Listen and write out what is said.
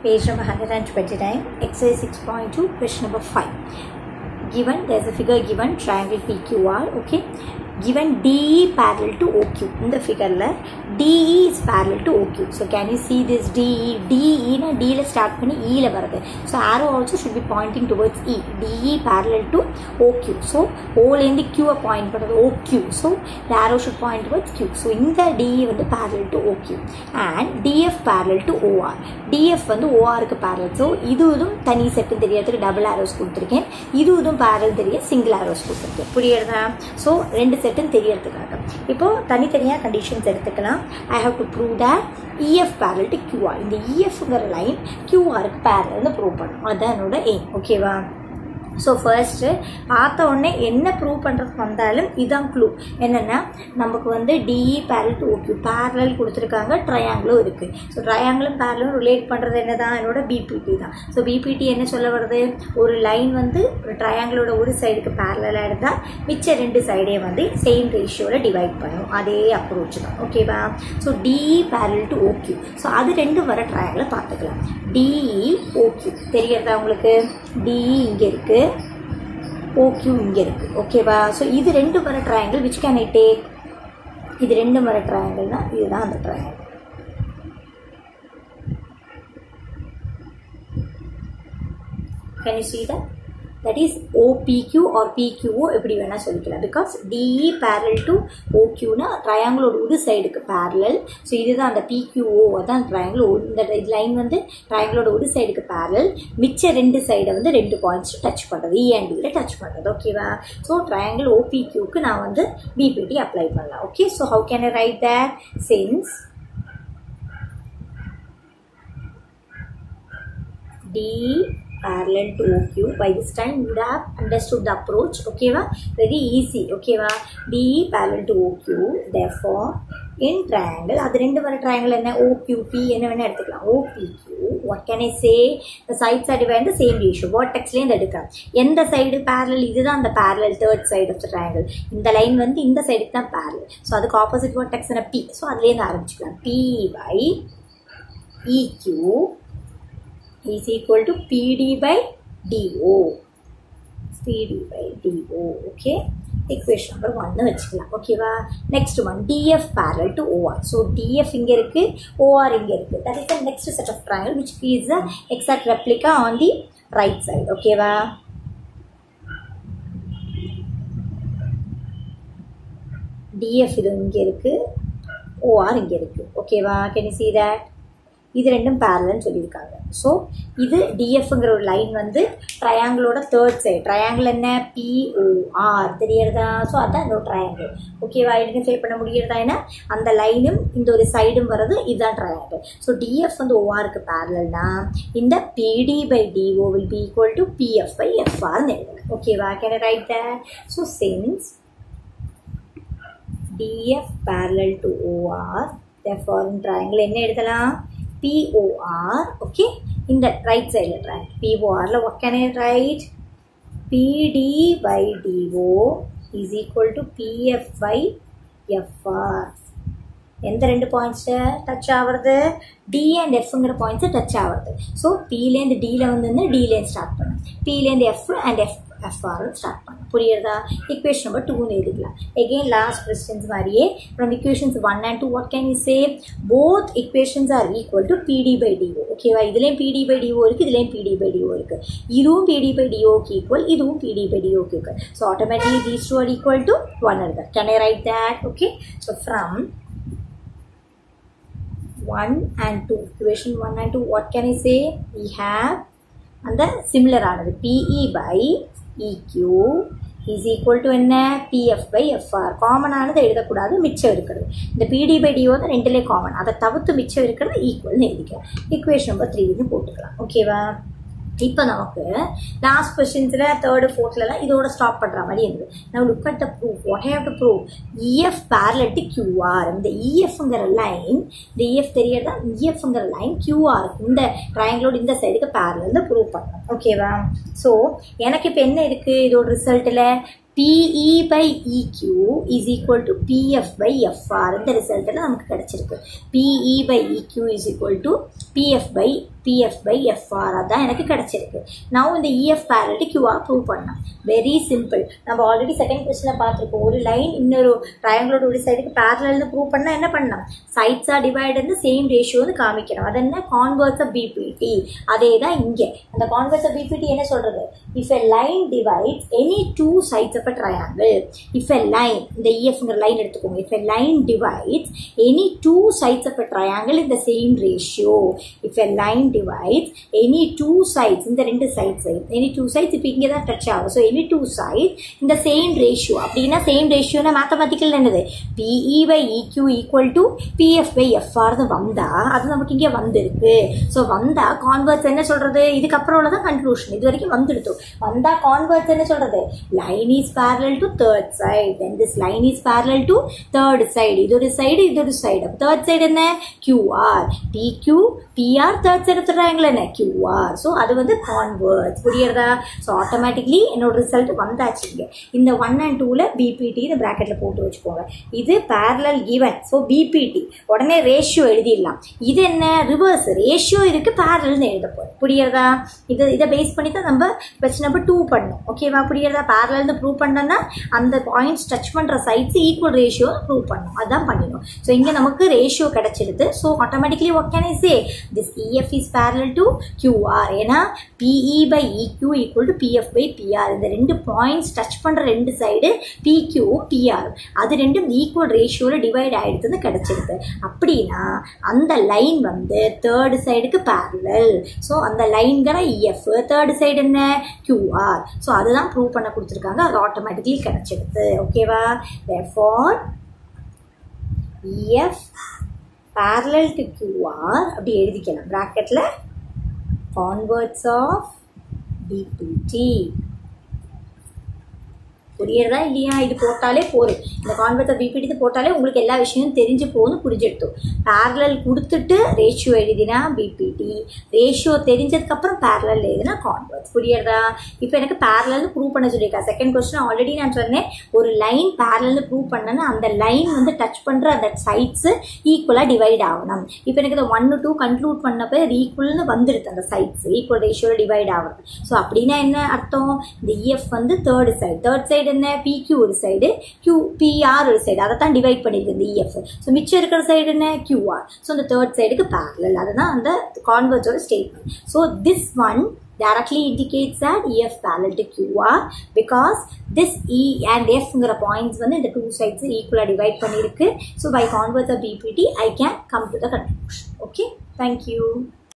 Page number 129, exercise 6.2, question number 5. Given, there is a figure given, triangle PQR, okay. Given DE parallel to OQ. In the figure, DE is parallel to OQ. So, can you see this DE? DE na D la start panni E la varudhu. So, arrow also should be pointing towards E. DE parallel to OQ. So, O la indi Q point panadhu OQ. So, the arrow should point towards Q. So, in the DE vandu parallel to OQ. And DF parallel to OR. DF vandu OR ku parallel. So, idhudum thani set theriyadhukku double arrows kuduthirken. Idhudum parallel theriya single arrows kuduthirken. Puriyadha? So, rendu தெரியறதுக்காக இப்போ தனித்தனியா conditions எடுத்துக்கலாம். I have to prove that EF parallel to QR. இந்த EFங்கற line QR க்கு parallel prove பண்ணனும். அதான் என்னோட aim. ஓகேவா? ஸோ ஃபர்ஸ்ட்டு பார்த்த உடனே என்ன ப்ரூவ் பண்ணுறதுக்கு வந்தாலும் இதுதான் க்ளூ. என்னென்னா நமக்கு வந்து DE parallel to OQ parallel கொடுத்துருக்காங்க, ட்ரையாங்கிளும் இருக்குது. ஸோ ட்ரையாங்கிளும் பேரலும் ரிலேட் பண்ணுறது என்ன தான் என்னோட பிபிடி தான். ஸோ பிபிடி என்ன சொல்ல வருது, ஒரு லைன் வந்து ஒரு ட்ரையாங்கிளோட ஒரு சைடுக்கு பேரலாக இருந்தால் மிச்ச ரெண்டு சைடே வந்து சேம் ரேஷியோவில் டிவைட் பண்ணணும். அதே அப்ரோச் தான். ஓகேவா? So DE parallel to OQ. So அது ரெண்டும் வர ட்ரையாங்கிளை பார்த்துக்கலாம். டிஇ ஓக்யூ தெரியறதா உங்களுக்கு? டிஇ இங்கே இருக்குது, OQ இங்கே இருக்குது. ஓகேவா? ஸோ இது ரெண்டு வர triangle which can I take? இது ரெண்டு வர ட்ரையாங்கிள்னா இதுதான் அந்த triangle. Can you see that? That is OPQ or PQO எப்படி வேணால் சொல்லிக்கலாம். பிகாஸ் DE parallel to OQனா ட்ரையாங்கிளோட ஒரு சைடுக்கு பேரலல். ஸோ இதுதான் அந்த PQO, அதான் ட்ரையாங்கிள். இந்த லைன் வந்து ட்ரையாங்கிளோட ஒரு சைடுக்கு பேரலல், மிச்ச ரெண்டு சைடை வந்து ரெண்டு பாயிண்ட்ஸ் டச் பண்ணுறது, E and Dல டச் பண்ணுறது. ஓகேவா? ஸோ ட்ரையாங்கிள் OPQக்கு நான் வந்து பிபிடி அப்ளை பண்ணலாம். Okay, so how can I write that? Since DE parallel to OQ, by this time you would have understood the approach. Okay va? Very easy. Okay va? DE parallel to OQ, therefore in triangle அது ரெண்டு வர triangle என்ன? OQP என்ன வேணா எடுத்துக்கலாம். OPQ, what can I say? The sides are divided the same ratio. vertexல இருந்து எடுக்கலாம். எந்த சைடு parallel? இதுதான் அந்த parallel third side of the triangle. இந்த லைன் வந்து இந்த சைடுக்கு தான் parallel. ஸோ அதுக்கு opposite vertex என்ன? P. ஸோ அதுலேருந்து ஆரம்பிச்சுக்கலாம். P by EQ is equal to PD by DO. PD by DO. Okay. Equation number 1 வச்சுக்கலாம். ஓகேவா? Next one DF parallel to OR. So DF இங்கே இருக்கு, OR இங்கே இருக்கு. That is the next set of triangle which is the exact replica on the right side. ஓகேவா? DF இது இங்கே இருக்கு, OR இங்கே இருக்கு. ஓகேவா? Can you see that? இது ரெண்டும் பேரலல்னு சொல்லியிருக்காங்க. ஸோ இது டிஎஃப்ங்கிற ஒரு லைன் வந்து ட்ரையாங்கிளோட தேர்ட் சைடு. ட்ரையாங்கிள் என்ன? POR தெரியறதா? ஸோ அதான் இந்த ட்ரையாங்கிள். ஓகேவா? ஐடென்டிஃபை பண்ண முடியறதா? என்ன அந்த லைனும் இந்த ஒரு சைடும் வர்றது, இதுதான் ட்ரையாங்கிள். ஸோ டிஎஃப் வந்து ஓஆருக்கு பேரலல்னா இந்த PD by DO will be equal to PF by FR எழுதலாம். ஓகேவா? Can I write that? So since DF parallel to OR, therefore in triangle என்ன எழுதலாம்? POR. okay, in the right side triangle POR la what can I write? PD by DO is equal to PF by FR. எந்த ரெண்டு points touch ஆகிறது? D and Fங்கிற points touch ஆகிறது. So Pலேருந்து Dல வந்து Dலேருந்து ஸ்டார்ட் பண்ணணும், Pலேருந்து F and FR ஸ்டார்ட் பண்ணணும். புரியுறதா? equation number 2 எழுதிக்கலாம். again last questions மாதிரியே from equations 1 and 2 what can you say? both equations are equal to PD by DO. ஓகேவா? இதுலேயும் PD by DO இருக்கு, இதுலேயும் PD by DO இருக்கு. இதுவும் PD by DO க்கு equal, இதுவும் PD by DO க்கு equal. so automatically these two are equal to 1 another. Can I write that? okay, so from 1 and 2, equation 1 and 2 what can I say? we have and the similar ஆனது PE by EQ is equal to என்ன? PF by FR. Common ஆனது எழுதக்கூடாது, மிச்சம் இருக்கிறது. இந்த PD by DO தான் ரெண்டுலே common, அதை தவிர்த்து மிச்சம் இருக்கிறது ஈக்குவல்னு எழுதிக்கலாம். equation number 3 போட்டுக்கலாம். ஓகேவா? இப்போ நமக்கு லாஸ்ட் கொஸ்டின்ஸில் தேர்டு ஃபோர்த்லலாம் இதோட ஸ்டாப் பண்ணுற மாதிரி இருந்தது. நான் look at the proof. What have to prove? EF parallel to QR. இந்த EFங்கிற லைன், இந்த EF தெரியறதா? EFங்கிற லைன் QR இந்த ட்ரையாங்கிளோட இந்த சைடுக்கு பேரலல்னு ப்ரூவ் பண்ணணும். ஓகேவா? ஸோ எனக்கு இப்போ என்ன இருக்குது இதோட ரிசல்ட்டில்? PE by EQ is equal to PF by FR. இந்த ரிசல்ட்டில் நமக்கு கிடச்சிருக்கு. PE by EQ is equal to PF by PF by FR அதான் எனக்கு கிடைச்சிருக்கு. Now இந்த EF parallel to QR prove பண்ணலாம். Very simple. நம்ம ஆல்ரெடி செகண்ட் கொஸ்டின்ல பார்த்திருக்கோம். ஒரு லைன் இன்னொரு ட்ரையாங்கிளோட ஒரு சைடுக்கு parallelனு ப்ரூவ் பண்ணா என்ன பண்ணலாம்? Sides are divided in the same ratio னு காமிக்கணும். அது என்ன? Converse of BPT. அதேதான் இங்க. அந்த converse of BPT என்ன சொல்றது? If a line divides any two sides of a triangle. If a line, இந்த EFங்கிற லைன் எடுத்துக்கோங்க. If a line divides any two sides of a triangle in the same ratio. If a line divides any two sides, இந்த ரெண்டு sides, any two sides இப்போ இங்கே தான் touch ஆகும். So any two sides in the same ratio. அப்படின்னா same ratio னா mathematical என்னது? PE by EQ equal to PF by FR வந்தா அது நமக்கு இங்கே வந்திருக்கு. ஸோ வந்தா கான்வர்ஸ் என்ன சொல்றது? இதுக்கப்புறம் உள்ளதான் கன்க்ளூஷன். இது வரைக்கும் வந்துடுத்து. வந்தா கான்வர்ஸ் என்ன சொல்றது? Line is parallel to third side. Then this line is parallel to third side. இது ஒரு சைடு, இது ஒரு சைடு. third side என்ன? QR. PQ, PR, third side of the triangle என்ன? QR. ஸோ அது வந்து கான்வர்ஸ். புரியுறதா? ஸோ ஆட்டோமேட்டிக்லி என்னோட ரிசல்ட் வந்தாச்சுங்க. இந்த 1 and 2ல BPT இந்த பிராக்கெட்ல போட்டு வச்சுக்கோங்க. இது parallel given. ஸோ BPT உடனே ரேஷியோ எழுதிடலாம். இது என்ன? ரிவர்ஸ். ரேஷியோ இருக்கு, parallelனு எழுத போறோம். புரியுறதா? இதை பேஸ் பண்ணி தான் நம்ம கொஸ்டின் நம்பர் 2 பண்ணோம். ஓகேவா? புரியுறதா? parallelனு ப்ரூவ் பண்ணனா அந்த பாயிண்ட்ஸ் டச் பண்ற சைட்ஸ் ஈக்குவல் ரேஷியோ ப்ரூவ் பண்ணணும். அதான் பண்ணினோம். ஸோ இங்க நமக்கு ரேஷியோ கிடைச்சிருது. So automatically what can I say? This EF is parallel to QR. ஏன்னா PE by EQ equal to PF by PR. இந்த ரெண்டு பாயிண்ட்ஸ் டச் பண்ற ரெண்டு சைடு PQ PR அது ரெண்டும் ஈக்குவல் ரேஷியோல டிவைட் ஆயிடுதுன்னு கிடைச்சிருக்கு. அப்படின்னா அந்த லைன் வந்து தேர்ட் சைடுக்கு parallel. ஸோ அந்த லைன்கிற EF, தேர்ட் சைடு என்ன? QR. ஸோ அதுதான் ப்ரூவ் பண்ண கொடுத்துருக்காங்க. அது ஆட்டோமேட்டிக்லி கிடைச்சிடுது. ஓகேவா? therefore EF parallel to QR அப்படி எழுதிக்கலாம் பிராக்கெட்ல. converse of BPT. புரியுறதா இல்லையா? இது போட்டாலே போதும். இந்த கான்வெர்ஸ் ஆஃப் BPT போட்டாலே உங்களுக்கு எல்லா விஷயமும் தெரிஞ்சு போகணும், புரிஞ்செடுத்தோம். பேரலல் கொடுத்துட்டு ரேஷியோ எழுதினா BPT, ரேஷியோ தெரிஞ்சதுக்கப்புறம் பேரலல் எழுதினா கான்வெர்ஸ். புரியுறதா? இப்போ எனக்கு பேரலல்னு ப்ரூவ் பண்ண சொல்லியிருக்கா. செகண்ட் கொஸ்டின் ஆல்ரெடி நான் சொன்னேன். ஒரு லைன் பேரலல்னு ப்ரூவ் பண்ணனா அந்த லைன் வந்து டச் பண்ற அந்த சைட்ஸ் ஈக்குவலா டிவைட் ஆகணும். இப்போ எனக்கு இந்த 1 2 கன்க்ளூட் பண்ணப்போ அது ஈக்குவல்னு வந்துடுது. அந்த சைட்ஸ் ஈக்குவல் ரேஷியோல டிவைட் ஆகணும். ஸோ அப்படின்னா என்ன அர்த்தம்? இந்த EF வந்து தேர்ட் சைடு என்ன? PQ ஒரு சைடு, PR ஒரு சைடு. அதை தான் டிவைட் பண்ணிருக்கு இந்த EF. ஸோ மிச்சம் இருக்கிற சைடு என்ன? QR. ஸோ இந்த தேர்ட் சைடுக்கு பேரலல். அதுதான் அந்த கான்வெர்ஸோட statement. So this one directly indicates that EF parallel to QR because this E and F ங்கிற points வந்து இந்த two sides equal divide பண்ணிருக்கு. So by converse of BPT I can come to the conclusion. Okay, thank you.